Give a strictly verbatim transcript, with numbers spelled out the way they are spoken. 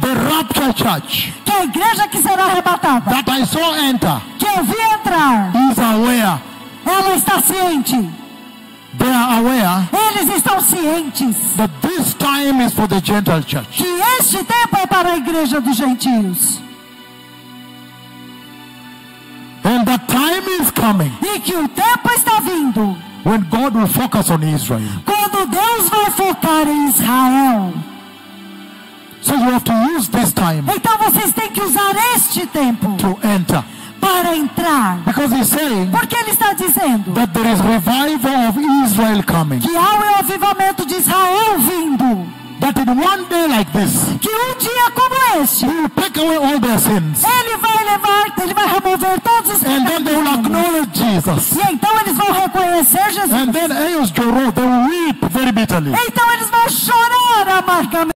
the rapture church que a igreja que será arrebatada, that I saw enter que eu vi entrar, is aware. ela está ciente. They are aware Eles estão cientes that this time is for the Gentile church. que este tempo é para a igreja dos gentios. And the time is coming E que o tempo está vindo when God will focus on Israel. quando Deus vai focar em Israel. So you have to use this time Então vocês têm que usar este tempo to enter. para entrar. Because he's saying Porque ele está dizendo that there is revival of Israel coming. que há o avivamento de Israel vindo. That in one day like this, Que um dia como este, he will take away all their sins. ele vai levar, ele vai remover todos os And then they will pecados. acknowledge Jesus. E então eles vão reconhecer Jesus. And then Eos Joro, they will weep very bitterly. Então eles vão chorar amargamente.